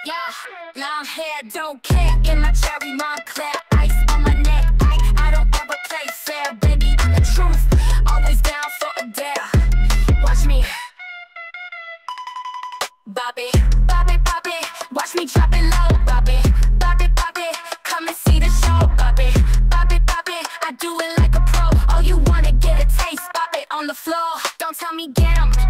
Yeah, long hair, don't care. In my cherry Montclair, ice on my neck. I don't ever play fair, baby. I'm the truth, always down for a dare. Watch me, bop it, bop it, bop it. Watch me drop it low, bop it, bop it, bop it. Come and see the show, bop it, bop it, bop it. I do it like a pro. Oh, you wanna get a taste? Bop it on the floor. Don't tell me get 'em.